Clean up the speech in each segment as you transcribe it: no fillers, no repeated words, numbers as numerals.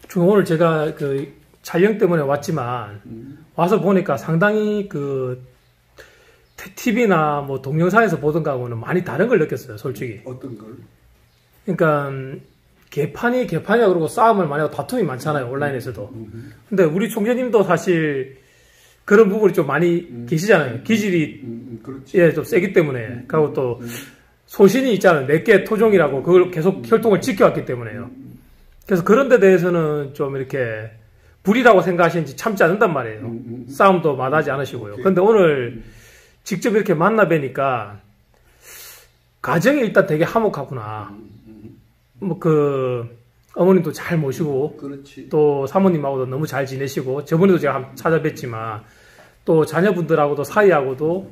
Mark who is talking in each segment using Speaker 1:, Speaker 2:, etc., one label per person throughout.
Speaker 1: 오늘 제가 그 촬영 때문에 왔지만 와서 보니까 상당히 그 TV나 뭐 동영상에서 보던 거하고는 많이 다른 걸 느꼈어요, 솔직히.
Speaker 2: 어떤 걸?
Speaker 1: 그러니까 개판이야 그러고 싸움을 많이 하고 다툼이 많잖아요, 온라인에서도. 근데 우리 총재님도 사실 그런 부분이 좀 많이 계시잖아요. 기질이 예, 좀 세기 때문에. 그리고 또 소신이 있잖아요. 내게 토종이라고 그걸 계속 혈통을 지켜왔기 때문에요. 그래서 그런 데 대해서는 좀 이렇게 불이라고 생각하시는지 참지 않는단 말이에요. 싸움도 마다하지 않으시고요. 근데 오늘 직접 이렇게 만나 뵈니까 가정이 일단 되게 화목하구나. 뭐 어머님도 잘 모시고
Speaker 2: 그렇지.
Speaker 1: 또 사모님하고도 너무 잘 지내시고 저번에도 제가 한번 찾아뵀지만 또 자녀분들하고도 사이하고도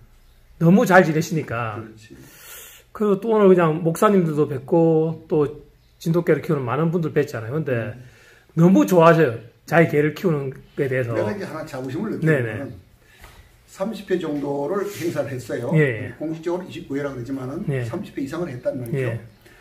Speaker 1: 너무 잘 지내시니까
Speaker 2: 그렇지.
Speaker 1: 그리고 또 오늘 그냥 목사님들도 뵙고 또 진돗개를 키우는 많은 분들 뵀잖아요. 근데 너무 좋아하셔요. 자기 개를 키우는 거에 대해서.
Speaker 2: 내가 이제 하나 자부심을 느끼는 30회 정도를 행사를 했어요.
Speaker 1: 예.
Speaker 2: 공식적으로 29회라고 그러지만은
Speaker 1: 예.
Speaker 2: 30회 이상을 했단 말이죠.
Speaker 1: 예.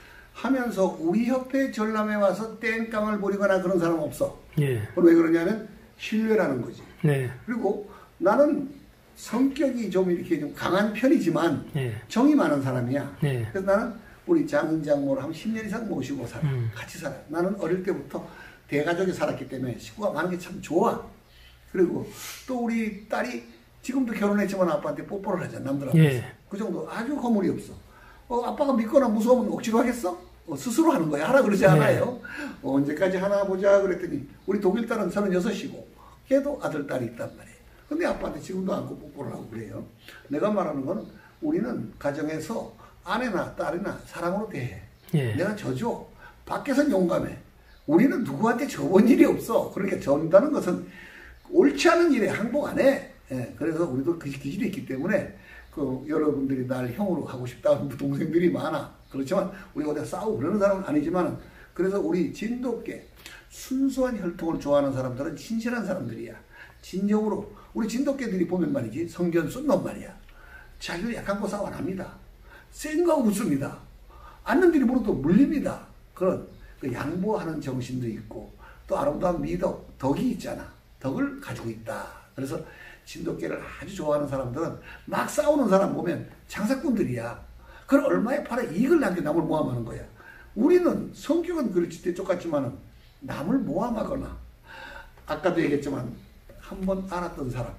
Speaker 2: 하면서 우리 협회 전람회 와서 땡깡을 부리거나 그런 사람 없어.
Speaker 1: 예.
Speaker 2: 그럼 왜 그러냐면 신뢰라는 거지.
Speaker 1: 네.
Speaker 2: 그리고 나는 성격이 좀 이렇게 좀 강한 편이지만
Speaker 1: 예.
Speaker 2: 정이 많은 사람이야.
Speaker 1: 예.
Speaker 2: 그래서 나는 우리 장인장모를 한 10년 이상 모시고 살아. 같이 살아. 나는 어릴 때부터 대가족이 살았기 때문에 식구가 많은 게 참 좋아. 그리고 또 우리 딸이 지금도 결혼했지만 아빠한테 뽀뽀를 하잖아, 남들하고.
Speaker 1: 예.
Speaker 2: 그 정도 아주 거물이 없어. 아빠가 믿거나 무서우면 억지로 하겠어? 스스로 하는 거야. 하라 그러지 않아요. 언제까지 하나 보자 그랬더니 우리 독일 딸은 36이고 걔도 아들, 딸이 있단 말이에요. 근데 아빠한테 지금도 안고 뽀뽀를 하고 그래요. 내가 말하는 건 우리는 가정에서 아내나 딸이나 사랑으로 대해.
Speaker 1: 예.
Speaker 2: 내가 져줘. 밖에선 용감해. 우리는 누구한테 져본 일이 없어. 그러니까 전다는 것은 옳지 않은 일에 항복 안 해. 예, 그래서 우리도 그 기질이 있기 때문에 여러분들이 날 형으로 하고 싶다는 동생들이 많아. 그렇지만 우리가 어디 싸우고 그러는 사람은 아니지만 그래서 우리 진돗개 순수한 혈통을 좋아하는 사람들은 진실한 사람들이야. 진정으로 우리 진돗개들이 보면 말이지 성견 쓴 놈 말이야. 자기를 약한 거 싸워 안 합니다. 센 거 웃습니다. 앉는들이 물어도 물립니다. 그런 양보하는 정신도 있고 또 아름다운 미덕, 덕이 있잖아. 덕을 가지고 있다. 그래서 진돗개를 아주 좋아하는 사람들은 막 싸우는 사람 보면 장사꾼들이야. 그걸 얼마에 팔아 이익을 남겨 남을 모함하는 거야. 우리는 성격은 그렇지 똑같지만은 남을 모함하거나 아까도 얘기했지만 한번 알았던 사람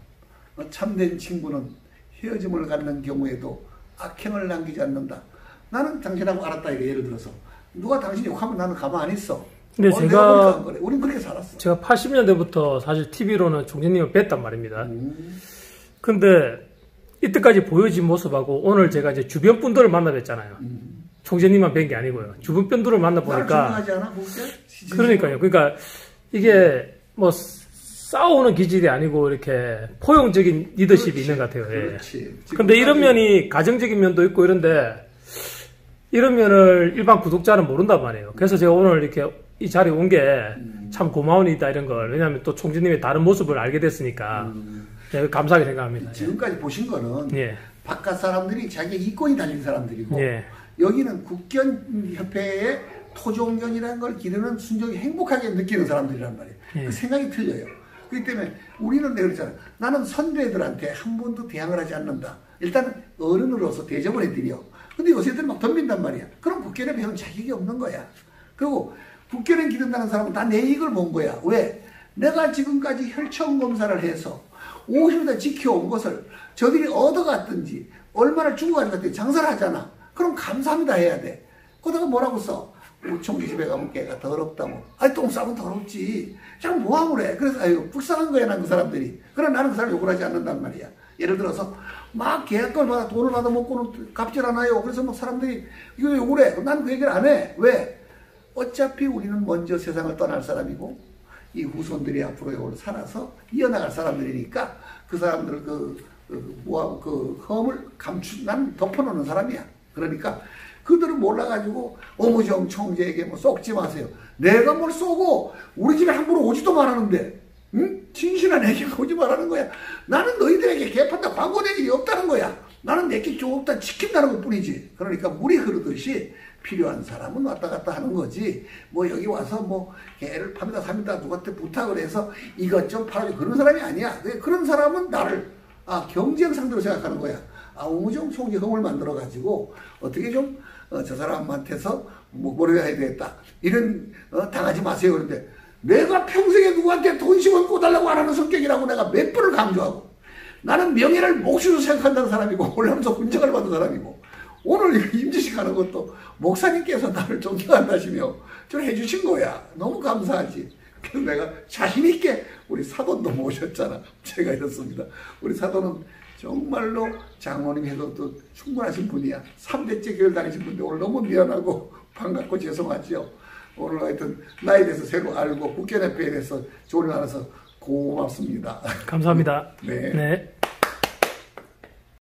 Speaker 2: 참된 친구는 헤어짐을 갖는 경우에도 악행을 남기지 않는다. 나는 당신하고 알았다 이거 예를 들어서 누가 당신 욕하면 나는 가만 안 있어.
Speaker 1: 근데
Speaker 2: 제가 우린 그렇게 살았어.
Speaker 1: 제가 80년대부터 사실 TV로는 총재님을 뵀단 말입니다. 근데 이때까지 보여진 모습하고 오늘 제가 이제 주변 분들을 만나 뵀잖아요. 총재님만 뵌 게 아니고요. 주변 분들을 만나 보니까
Speaker 2: 중요하지 않아?
Speaker 1: 그러니까요. 그러니까 이게 뭐 싸우는 기질이 아니고 이렇게 포용적인 리더십이 있는 것 같아요.
Speaker 2: 그렇지.
Speaker 1: 예. 근데 이런 면이 가정적인 면도 있고 이런데 이런 면을 일반 구독자는 모른단 말이에요. 그래서 제가 오늘 이렇게 이 자리에 온 게 참 고마운 일이다 이런 걸. 왜냐하면 또 총재님의 다른 모습을 알게 됐으니까 네, 감사하게 생각합니다.
Speaker 2: 지금까지 보신 거는
Speaker 1: 예.
Speaker 2: 바깥 사람들이 자기 이권이 달린 사람들이고
Speaker 1: 예.
Speaker 2: 여기는 국견협회의 토종견이라는 걸 기르는 순종이 행복하게 느끼는 사람들이란 말이에요.
Speaker 1: 예.
Speaker 2: 그 생각이 틀려요. 그렇기 때문에 우리는 내가 그랬잖아요. 나는 선배들한테 한 번도 대항을 하지 않는다. 일단 어른으로서 대접을 해드려. 근데 요새 애들 막 덤빈단 말이야. 그럼 국견에 배운 자격이 없는 거야. 그리고 국견에 기른다는 사람은 다 내 이익을 본 거야. 왜? 내가 지금까지 혈청 검사를 해서 50년 지켜온 것을 저들이 얻어갔든지 얼마나 주고 가져갔든지 장사를 하잖아. 그럼 감사합니다 해야 돼. 그러다가 뭐라고 써? 우리 총기 집에 가면 걔가 더럽다고. 아니 똥 싸면 더럽지. 자꾸 모함을 해. 그래서 아유 불쌍한 거야 난 그 사람들이. 그러나 나는 그 사람 욕을 하지 않는단 말이야. 예를 들어서 막 계약을 받아 돈을 받아 먹고는 갚질 않아요. 그래서 막 사람들이 이거 욕을 해. 나는 그 얘기를 안 해. 왜? 어차피 우리는 먼저 세상을 떠날 사람이고 이 후손들이 앞으로 이걸 살아서 이어나갈 사람들이니까 그 사람들 그 험을 난 덮어놓는 사람이야. 그러니까 그들은 몰라가지고 어무정 총재에게 뭐 쏘지 마세요. 내가 뭘 쏘고 우리 집에 함부로 오지도 말하는데 응? 진실한 애기가 오지 말하는 거야. 나는 너희들에게 개판다 광고 낼 일이 없다는 거야. 나는 내게 좋다 지킨다는 것 뿐이지. 그러니까 물이 흐르듯이 필요한 사람은 왔다 갔다 하는 거지. 뭐 여기 와서 뭐 개를 팝니다 삽니다 누구한테 부탁을 해서 이것 좀 팔아줘 그런 사람이 아니야. 그런 사람은 나를 경쟁 상대로 생각하는 거야. 우무정 총재형을 만들어 가지고 어떻게 좀 저 사람한테서 뭐 뭐라 해야 되겠다 이런 당하지 마세요. 그런데 내가 평생에 누구한테 돈 10원 꿔달라고 안 하는 성격이라고 내가 몇 번을 강조하고 나는 명예를 몫으로 생각한다는 사람이고 올라면서 훈장을 받은 사람이고 오늘 임지식 하는 것도 목사님께서 나를 존경한다시며 좀 해주신 거야. 너무 감사하지. 그래서 내가 자신있게 우리 사돈도 모셨잖아. 제가 이렇습니다. 우리 사돈은 정말로 장로님 해도 또 충분하신 분이야. 3대째 교회를 다니신 분인데 오늘 너무 미안하고 반갑고 죄송하죠. 오늘 하여튼 나에 대해서 새로 알고 국견협회에 대해서 조언을 알아서 고맙습니다.
Speaker 1: 감사합니다.
Speaker 2: 네.
Speaker 1: 네.